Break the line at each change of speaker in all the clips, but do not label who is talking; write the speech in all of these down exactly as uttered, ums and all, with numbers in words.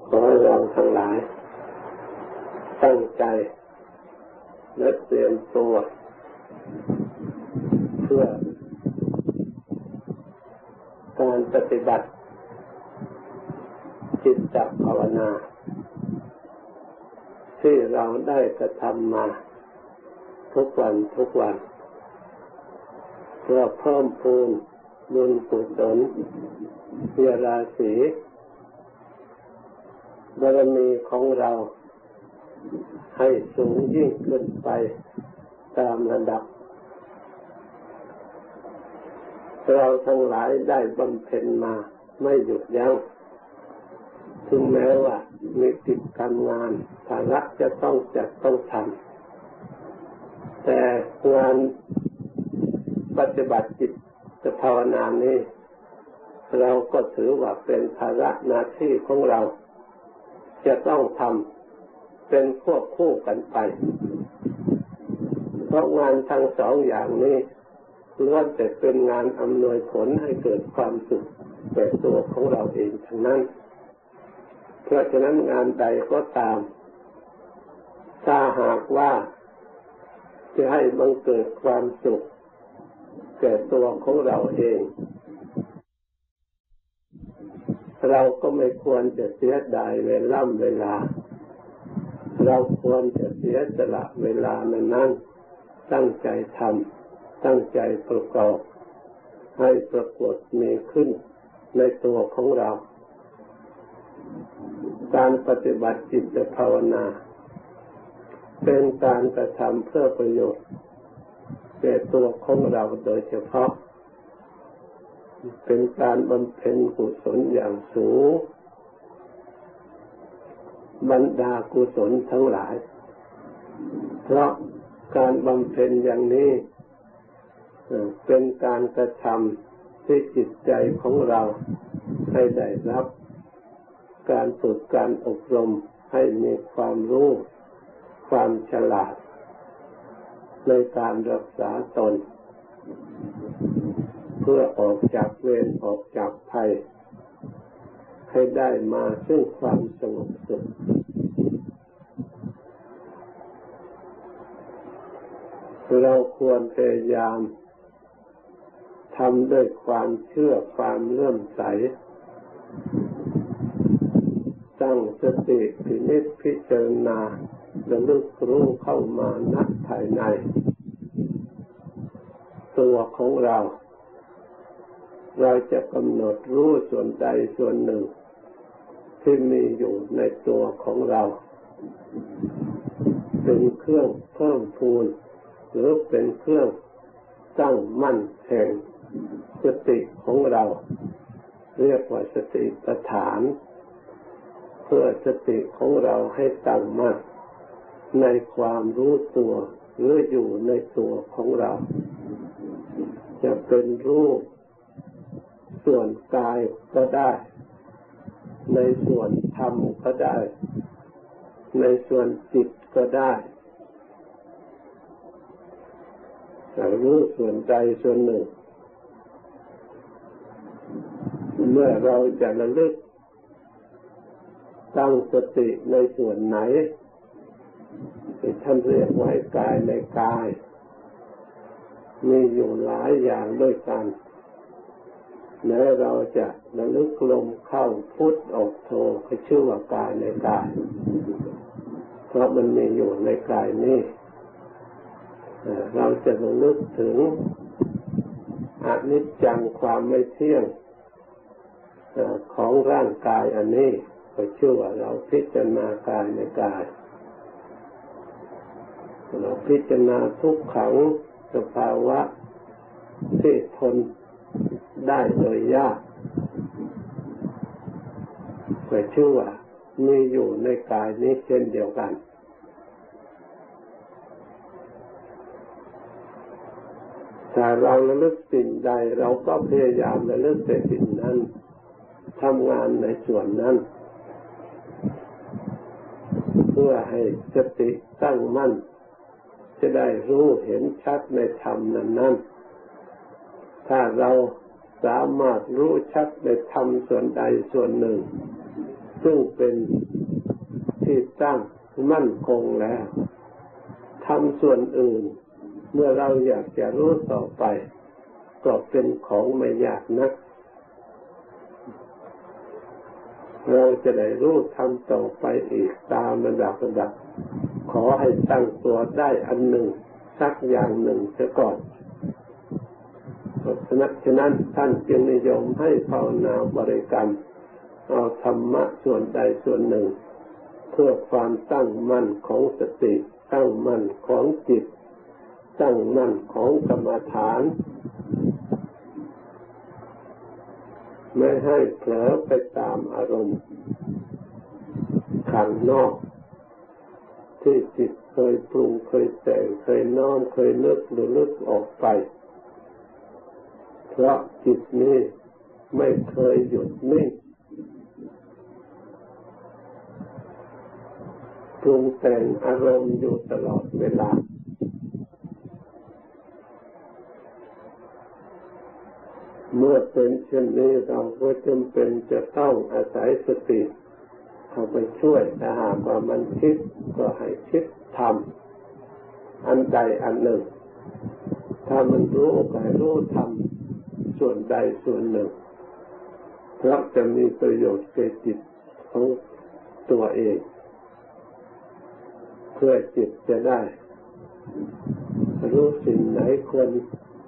ขอให้เราทั้งหลายตั้งใจและเตรียมตัวเพื่อการปฏิบัติจิตตภาวนาที่เราได้กระทำมาทุกวันทุกวันเพื่อเพิ่มพูนบุญกุศลเพียรราศีบารมีของเราให้สูงยิ่งขึ้นไปตามระดับเราทั้งหลายได้บำเพ็ญมาไม่หยุดยั้งถึงแม้ว่ามีกิจการงานภาระจะต้องจัดต้องทำแต่งานปฏิบัติจิตภาวนานี้เราก็ถือว่าเป็นภาระหน้าที่ของเราจะต้องทำเป็นควบคู่กันไปเพราะงานทั้งสองอย่างนี้ล้วนแต่เป็นงานอำนวยผลให้เกิดความสุขแก่ตัวของเราเองทั้งนั้นเพราะฉะนั้นงานใดก็ตามถ้าหากว่าจะให้บังเกิดความสุขแก่ตัวของเราเองเราก็ไม่ควรจะเสียดายเวลาเวลาเราควรจะเสียสละเวลานั้นตั้งใจทำตั้งใจประกอบให้ปรากฏมีขึ้นในตัวของเราการปฏิบัติจิตภาวนาเป็นการกระทำเพื่อประโยชน์แก่ตัวของเราโดยเฉพาะเป็นการบำเพ็ญกุศลอย่างสูงบรรดากุศลทั้งหลายเพราะการบำเพ็ญอย่างนี้เป็นการกระทำที่จิตใจของเราให้ได้รับการฝึกการอบรมให้มีความรู้ความฉลาดในการรักษาตนเพื่อออกจากเวรออกจากภัยให้ได้มาซึ่งความสงบสุขเราควรพยายามทำด้วยความเชื่อความเลื่อมใสตั้งสติพินิจพิจารณาระลึกรู้เข้ามานักภายในตัวของเราเราจะกำหนดรู้ส่วนใดส่วนหนึ่งที่มีอยู่ในตัวของเราเป็นเครื่องเพิ่มพูนหรือเป็นเครื่องตั้งมั่นแห่งสติของเราเรียกว่าสติปัฏฐานเพื่อสติของเราให้ตั้งมั่นในความรู้ตัวหรืออยู่ในตัวของเราจะเป็นรูปส่วนกายก็ได้ในส่วนธรรมก็ได้ในส่วนจิตก็ได้แต่รู้ส่วนใดส่วนหนึ่งเมื่อเราจะระลึกตั้งสติในส่วนไหนที่ท่านเรียกว่ากายในกายมีอยู่หลายอย่างด้วยกันแม้เราจะระลึกลมเข้าพุทออกโทก็ชื่อว่ากายในกายเพราะมันมีอยู่ในกายนี้เราจะระลึกถึงอนิจจังความไม่เที่ยงของร่างกายอันนี้ก็ชื่อว่าเราพิจารณากายในกายเราพิจารณาทุกขังสภาวะที่ทนได้โดยยากก็ชื่อว่ามีอยู่ในกายนี้เช่นเดียวกันถ้าเราระลึกสิ่งใดเราก็พยายามระลึกแต่สิ่งนั้นทำงานในส่วนนั้นเพื่อให้สติตั้งมั่นจะได้รู้เห็นชัดในธรรมนั้นๆถ้าเราสามารถรู้ชัดในธรรมส่วนใดส่วนหนึ่งซึ่งเป็นที่ตั้งมั่นคงแล้วทำส่วนอื่นเมื่อเราอยากจะรู้ต่อไปก็เป็นของไม่ยากนักเราจะได้รู้ทำต่อไปอีกตามระดับระดับขอให้ตั้งตัวได้อันหนึ่งสักอย่างหนึ่งเสียก่อนเพราะฉะนั้นท่านจึงนิยมให้ภาวนาบริกรรมเอาธรรมะส่วนใดส่วนหนึ่งเพื่อความตั้งมั่นของสติตั้งมั่นของจิตตั้งมั่นของกรรมฐานไม่ให้เผลอไปตามอารมณ์ข้างนอกที่จิตเคยปรุงเคยแต่งเคยน้อมเคยนึกหรือลึกออกไปเพราะจิตนี้ไม่เคยหยุดนิ่งปรุงแต่งอารมณ์อยู่ตลอดเวลาเมื่อเป็นเช่นนี้เราก็จำเป็นจะต้องอาศัยสติเข้าไปช่วยถ้าหากว่ามันคิดก็ให้คิดทำอันใดอันหนึ่งถ้ามันรู้ก็ให้รู้ทำส่วนใดส่วนหนึ่งเพราะจะมีประโยชน์แก่จิตของตัวเองเพื่อจิตจะได้รู้สิ่งไหนควร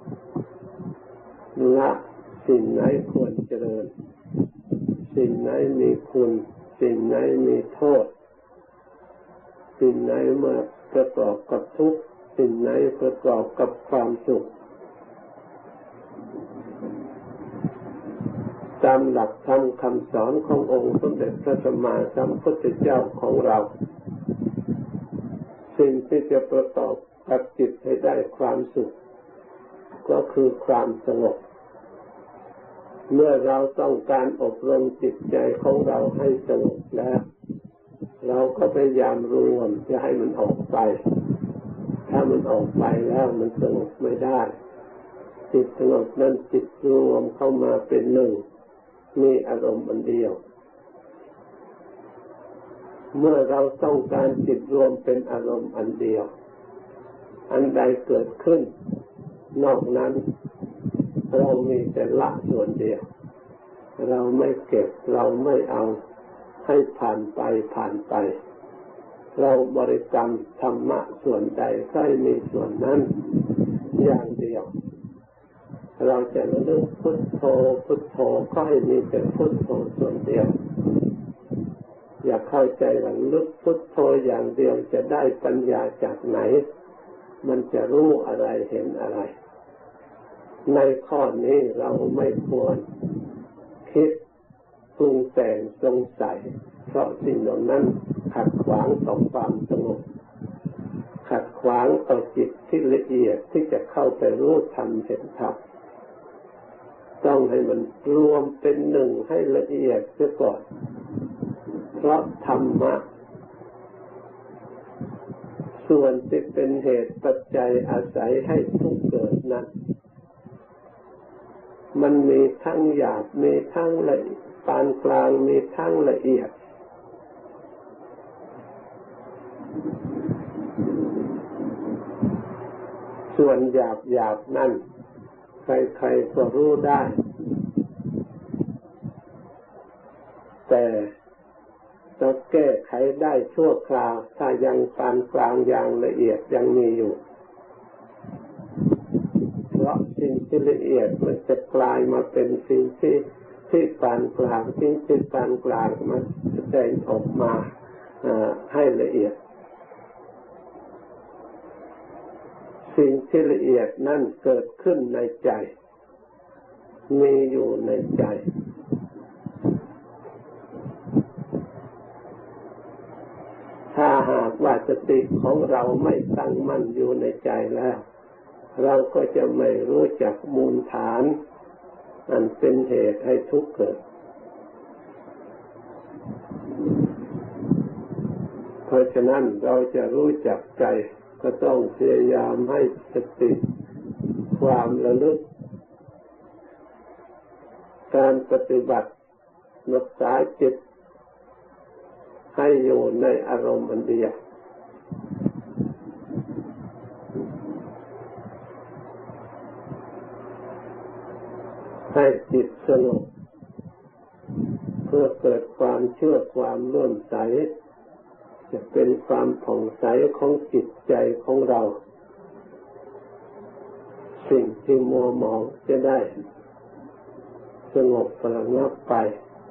ละสิ่งไหนควรเจริญสิ่งไหนมีคุณสิ่งไหนมีโทษสิ่งไหนเมื่อประกอบกับทุกข์สิ่งไหนประกอบกับความสุขตามหลักธรรมคำสอนขององค์สมเด็จพระสัมมาสัมพุทธเจ้าของเราสิ่งที่จะประกอบกับจิตให้ได้ความสุขก็คือความสงบเมื่อเราต้องการอบรมจิตใจของเราให้สงบแล้วเราก็พยายามรวมจะให้มันออกไปถ้ามันออกไปแล้วมันสงบไม่ได้จิตสงบนั้นจิตรวมเข้ามาเป็นหนึ่งมีอารมณ์อันเดียวเมื่อเราต้องการจิตรวมเป็นอารมณ์อันเดียวอันใดเกิดขึ้นนอกนั้นเรามีแต่ละส่วนเดียวเราไม่เก็บเราไม่เอาให้ผ่านไปผ่านไปเราบริกรรมธรรมะส่วนใดก็ให้มีส่วนนั้นอย่างเดียวเราจะระลึกพุทโธพุทโธก็ให้มีแต่พุทโธส่วนเดียวอย่าเข้าใจว่าลึกพุทโธอย่างเดียวจะได้ปัญญาจากไหนมันจะรู้อะไรเห็นอะไรในข้อนี้เราไม่ควรคิดปรุงแต่งสงสัยเพราะสิ่งเหล่านั้นขัดขวางต่อความสงบขัดขวางต่อจิตที่ละเอียดที่จะเข้าไปรู้ธรรมเห็นธรรมต้องให้มันรวมเป็นหนึ่งให้ละเอียดเสียก่อนเพราะธรรมะส่วนที่เป็นเหตุปัจจัยอาศัยให้ทุกข์เกิดนั้นมันมีทั้งหยาบมีทั้งละเอียดปานกลางมีทั้งละเอียดส่วนหยาบหยาบนั่นใครๆก็รู้ได้แต่เราแก้ไขได้ชั่วคราวถ้ายังปานกลางอย่างละเอียดยังมีอยู่เพราะสิ่งที่ละเอียดมันจะกลายมาเป็นสิ่งที่ที่ปานกลางสิ่งที่ปานกลางมันแสดงออกมาให้ละเอียดสิ่งที่ละเอียดนั่นเกิดขึ้นในใจมีอยู่ในใจถ้าหากว่าสติของเราไม่ตั้งมั่นอยู่ในใจแล้วเราก็จะไม่รู้จักมูลฐานอันเป็นเหตุให้ทุกข์เกิดเพราะฉะนั้นเราจะรู้จักใจก็ต้องพยายามให้สติความระลึกการปฏิบัติรักษาจิตให้อยู่ในอารมณ์อันเดียวให้จิตสงบเพื่อเกิดความเชื่อความเลื่อมใสจะเป็นความผ่องใสของจิตใจของเราสิ่งที่มัวหมองจะได้สงบระงับไป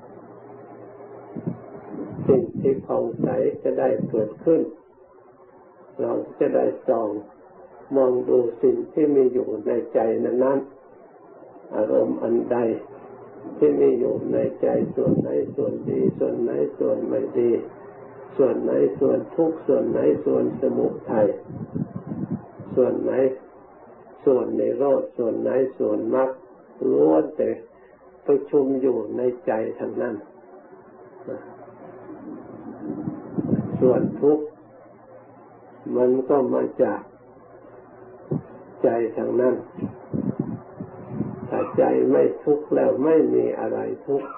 สิ่งที่ผ่องใสจะได้เกิดขึ้นเราจะได้ส่องมองดูสิ่งที่มีอยู่ในใจนั้นๆอารมณ์อันใดที่มีอยู่ในใจส่วนไหนส่วนดีส่วนไหนส่วนไม่ดีส่วนไหนส่วนทุกข์ส่วนไหนส่วนสมุทัยส่วนไหนส่วนนิโรธส่วนไหนส่วนมรรคล้วนแต่ประชุมอยู่ในใจทั้งนั้นส่วนทุกข์มันก็มาจากใจทั้งนั้นถ้าใจไม่ทุกข์แล้วไม่มีอะไรทุกข์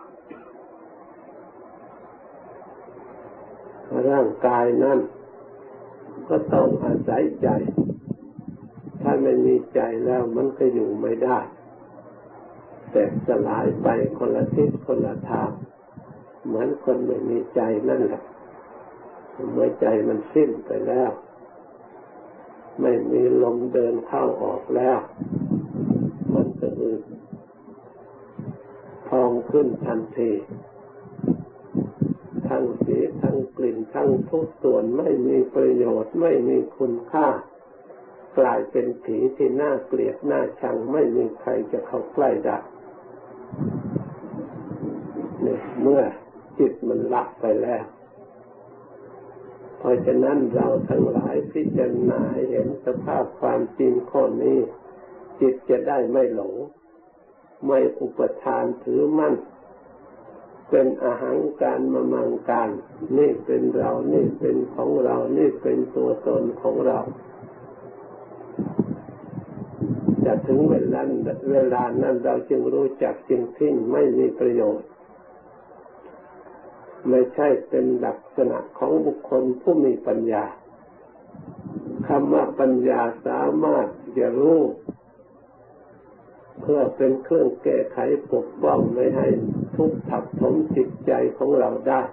ร่างกายนั้นก็ต้องอาศัยใจถ้าไม่มีใจแล้วมันก็อยู่ไม่ได้แต่สลายไปคนละทิศคนละทางเหมือนคนไม่มีใจนั่นแหละเมื่อใจมันสิ้นไปแล้วไม่มีลมเดินเข้าออกแล้วมันก็อืดพองขึ้นทันทีทั้งสีทั้งกลิ่นทั้งทุกส่วนไม่มีประโยชน์ไม่มีคุณค่ากลายเป็นผีที่น่าเกลียดน่าชังไม่มีใครจะเข้าใกล้ได้เนี่ยเมื่อจิตมันละไปแล้วเพราะฉะนั้นเราทั้งหลายพิจารณาเห็นสภาพความจริงข้อนี้จิตจะได้ไม่หลงไม่อุปทานถือมั่นเป็นอหังการมมังการนี่เป็นเรานี่เป็นของเรานี่เป็นตัวตนของเราจะถึงเวลาเวลานั้นเราจึงรู้จักจึงทิ้งไม่มีประโยชน์ไม่ใช่เป็นลักษณะของบุคคลผู้มีปัญญาคำว่าปัญญาสามารถจะรู้เพื่อเป็นเครื่องแก้ไขปกป้องไม่ให้ทุกข์ทับถมจิตใจของเราได้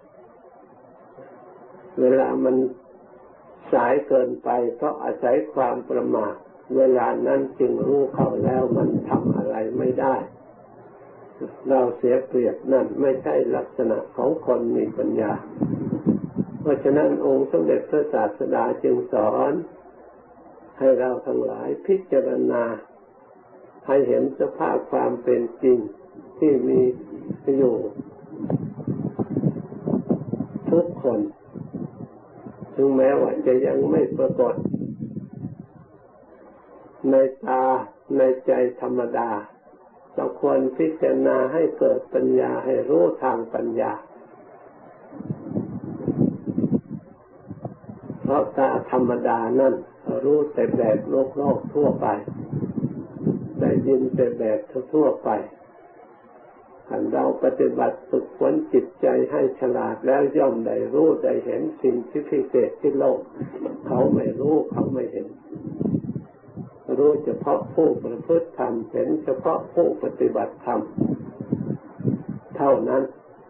เวลามันสายเกินไปก็อาศัยความประมาทเวลานั้นจึงรู้เข้าแล้วมันทำอะไรไม่ได้เราเสียเปรียบนั่นไม่ใช่ลักษณะของคนมีปัญญาเพราะฉะนั้นองค์สมเด็จพระศาสดาจึงสอนให้เราทั้งหลายพิจารณาให้เห็นสภาพความเป็นจริงที่มีอยู่ทุกคนถึงแม้ว่าจะยังไม่ปรากฏในตาในใจธรรมดาเราควรพิจารณาให้เกิดปัญญาให้รู้ทางปัญญาเพราะตาธรรมดานั่นรู้แต่แบบโลกโลกทั่วไปได้ยินแต่แบบทั่วไปถ้าเราปฏิบัติฝึกฝนจิตใจให้ฉลาดแล้วย่อมได้รู้ได้เห็นสิ่งที่พิเศษที่โลกเขาไม่รู้เขาไม่เห็นรู้เฉพาะผู้ประพฤติธรรมเห็นเฉพาะผู้ปฏิบัติธรรมเท่านั้น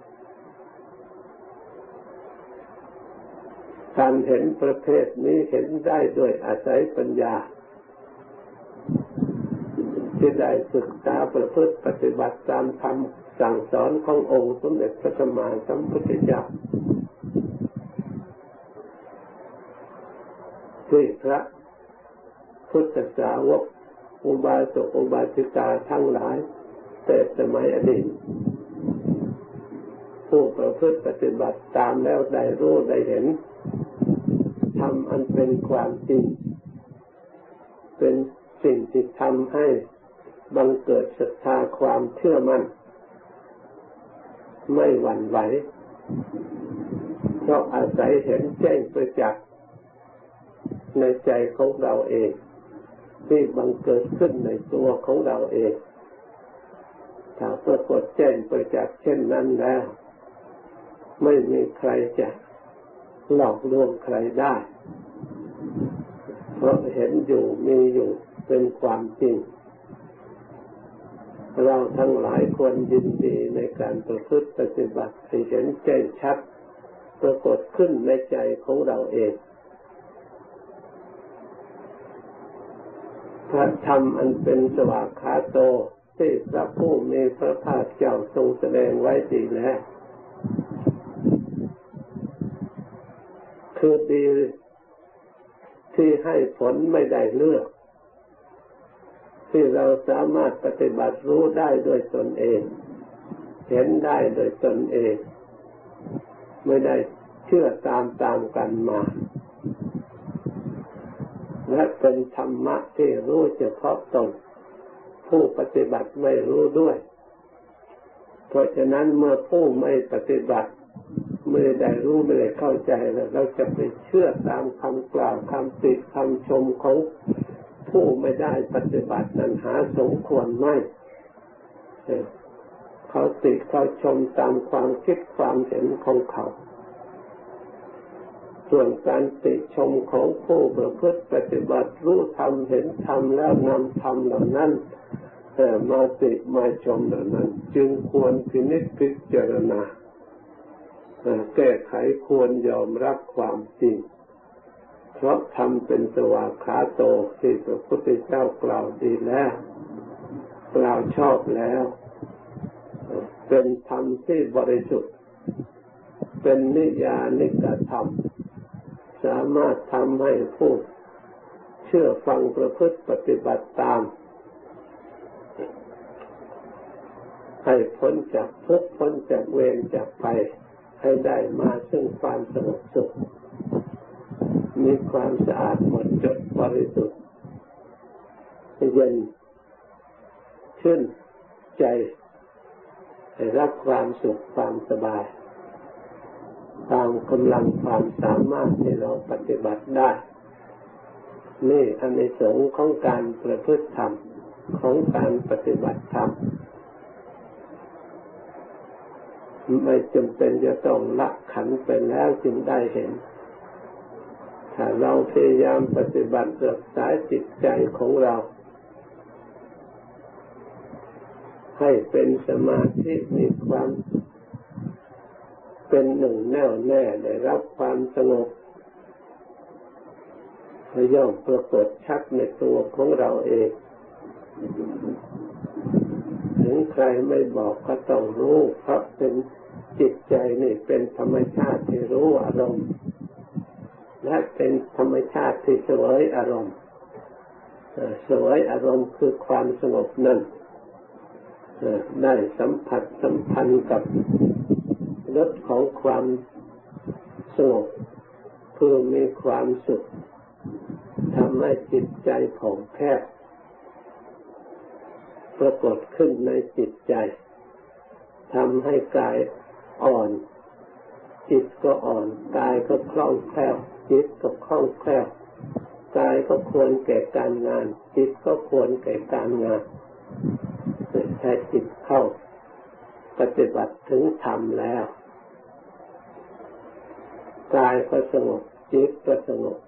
การเห็นประเภทนี้เห็นได้ด้วยอาศัยปัญญาที่ได้ศึกษาประพฤติปฏิบัติตามคำสั่งสอนขององค์สมเด็จพระสัมมาสัมพุทธเจ้าที่พระพุทธสาวกอุบาสกอุบาสิกาทั้งหลายแต่สมัยอดีตผู้ประพฤติปฏิบัติตามแล้วได้รู้ได้เห็นทำอันเป็นความจริงเป็นสิ่งที่ทำให้บังเกิดศรัทธาความเชื่อมั่นไม่หวั่นไหวเพราะอาศัยเห็นแจ้งประจักษ์ในใจของเราเองที่บังเกิดขึ้นในตัวของเราเองถ้าปรากฏแจ้งประจักษ์เช่นนั้นแล้วไม่มีใครจะหลอกลวงใครได้เพราะเห็นอยู่มีอยู่เป็นความจริงเราทั้งหลายควรยินดีในการประพฤติปฏิบัติให้เห็นแจ้งชัดปรากฏขึ้นในใจของเราเองพระธรรมอันเป็นสวากขาโตที่พระผู้มีพระภาคเจ้าทรงแสดงไว้ดีแล้วคือดีที่ให้ผลไม่ได้เลือกที่เราสามารถปฏิบัติรู้ได้โดยตนเองเห็นได้โดยตนเองไม่ได้เชื่อตามตามกันมาและเป็นธรรมะที่รู้เฉพาะตนผู้ปฏิบัติไม่รู้ด้วยเพราะฉะนั้นเมื่อผู้ไม่ปฏิบัติไม่ได้รู้ไม่ได้เข้าใจแล้วเราจะไปเชื่อตามคำกล่าวคำติคำชมของผู้ไม่ได้ปฏิบัตินั้นหาสมควรไม่เขาติเขาชมตามความคิดความเห็นของเขาส่วนการติชมของผู้ประพฤติปฏิบัติรู้ธรรมเห็นธรรมแล้วนำธรรมเหล่านั้นมาติมาชมเหล่านั้นจึงควรพินิจพิจารณาแก้ไขควรยอมรับความจริงเพราะธรรมเป็นสวากขาโตที่พระพุทธเจ้ากล่าวดีแล้วกล่าวชอบแล้วเป็นธรรมที่บริสุทธิ์เป็นนิยานิกธรรมสามารถทำให้ผู้เชื่อฟังประพฤติปฏิบัติตามให้พ้นจากทุกข์พ้นจากเวรจากภัยให้ได้มาซึ่งความสงบสุขมีความสะอาดหมดจดบริสุทธิ์เย็นชื่นใจให้รับความสุขความสบายตามกำลังความสามารถที่เราปฏิบัติได้นี่อานิสงส์ของการประพฤติธรรมของการปฏิบัติธรรมไม่จำเป็นจะต้องละขันไปแล้วจึงได้เห็นถ้าเราพยายามปฏิบัติรักษาจิตใจของเราให้เป็นสมาธิมีความเป็นหนึ่งแน่วแน่ได้รับความสงบย่อมปรากฏชัดในตัวของเราเองถึงใครไม่บอกก็ต้องรู้เพราะเป็นจิตใจนี่เป็นธรรมชาติที่รู้อารมณ์และเป็นธรรมชาติที่เสวยอารมณ์เสวยอารมณ์คือความสงบนั้นได้สัมผัสสัมพันธ์กับรสของความสงบเพื่อมีความสุขทำให้จิตใจผ่องแผ้วปรากฏขึ้นในจิตใจทำให้กายอ่อนจิตก็อ่อนกายก็คล่องแคล่วจิตก็คล่องแคล่วกายก็ควรแก่การงานจิตก็ควรแก่การงานถ้าจิตเข้าปฏิบัติถึงธรรมแล้วกายก็สงบจิตก็สงบ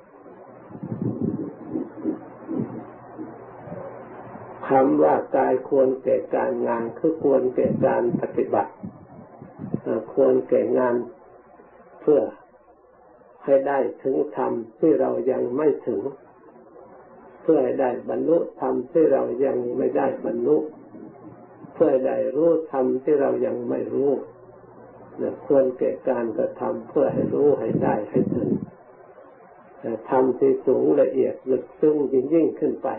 คำว่ากายควรแก่การงานคือควรแก่การปฏิบัติควรแก่งานเพื่อให้ได้ถึงธรรมที่เรายังไม่ถึงเพื่อให้ได้บรรลุธรรมที่เรายังไม่ได้บรรลุเพื่อให้ได้รู้ธรรมที่เรายังไม่รู้ควรแก่การกระทำเพื่อให้รู้ให้ได้ให้ถึงธรรมที่สูงละเอียดลึกซึ้งยิ่งยิ่งขึ้นไป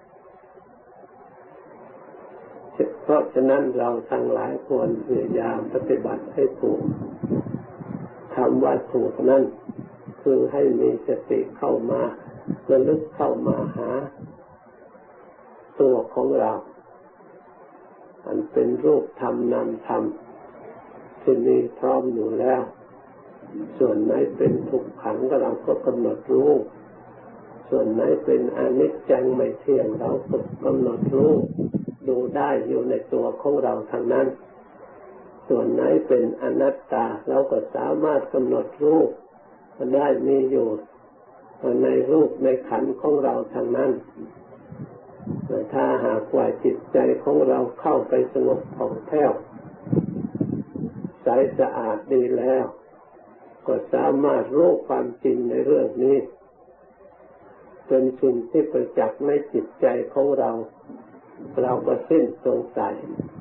เพราะฉะนั้นเราทั้งหลายควรพยายามปฏิบัติให้ถูกคำว่าถูกนั้นคือให้มีสติเข้ามาระลึกเข้ามาหาตัวของเราอันเป็นรูปธรรมนามธรรมที่มีพร้อมอยู่แล้วส่วนไหนเป็นทุกขังก็เราก็กำหนดรู้ส่วนไหนเป็นอนิจจังไม่เที่ยงเราก็กำหนดรู้ดูได้อยู่ในตัวของเราทั้งนั้นส่วนไหนเป็นอนัตตาเราก็สามารถกำหนดรูปได้มีอยู่ในรูปในขันธ์ของเราทางนั้นถ้าหากว่าจิตใจของเราเข้าไปสงบผ่องแผ้วใสสะอาดดีแล้วก็สามารถรู้ความจริงในเรื่องนี้เป็นสิ่งที่ประจักษ์ในจิตใจของเราเราก็สิ้นสงสัย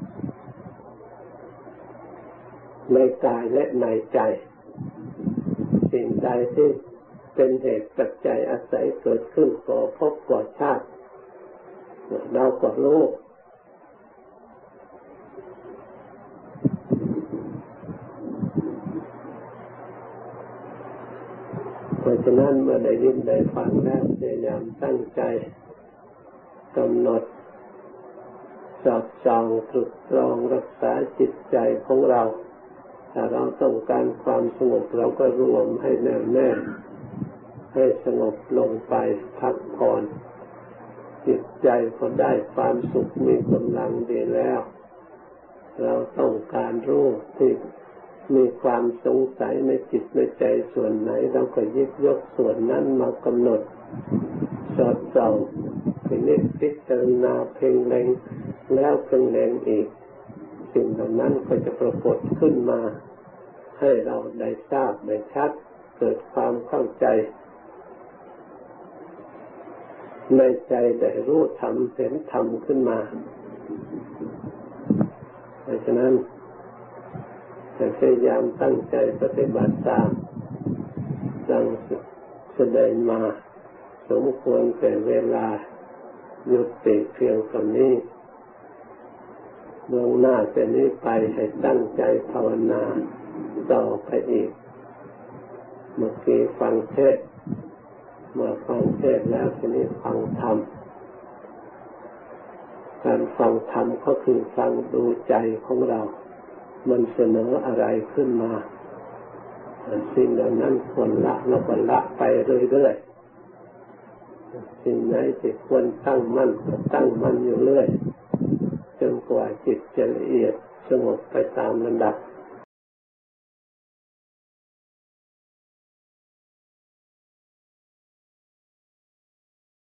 ในกายและในใจสิ่งใดที่เป็นเหตุปัจจัยอาศัยเกิดขึ้นก่อภพก่อชาติเราก็รู้เพราะฉะนั้นเมื่อได้ยินได้ฟังแล้วพยายามตั้งใจกำหนดสอดส่องตรึกตรองรักษาจิตใจของเราถ้าเราต้องการความสงบเราก็รวมให้แน่วแน่ให้สงบลงไปพักผ่อนจิตใจก็ได้ความสุขมีกำลังดีแล้วเราต้องการรู้ที่มีความสงสัยในจิตในใจส่วนไหนเราก็หยิบยกส่วนนั้นมากำหนดสอดส่องพินิจพิจารณาเพ่งเล็งแล้วเพ่งเล็งอีกสิ่งเหล่านั้นก็จะปรากฏขึ้นมาให้เราได้ทราบได้ชัดเกิดความเข้าใจในใจได้รู้ธรรมเห็นธรรมขึ้นมาเพราะฉะนั้นพยายามตั้งใจปฏิบัติตามดังแสดงมาสมควรแก่เวลายุติเพียงเท่านี้เบื้องหน้าแต่นี้ไปให้ตั้งใจภาวนาต่อไปอีกเมื่อกี้ฟังเทศน์เมื่อฟังเทศน์แล้วทีนี้ฟังธรรมการฟังธรรมก็คือฟังดูใจของเรามันเสนออะไรขึ้นมาสิ่งเหล่านั้นควรละเราก็ละไปเรื่อยๆสิ่งไหนที่ควรตั้งมั่นก็ตั้งมั่นอยู่เรื่อยจนกว่าจิตจะละเอียดสงบไปตามลำดับ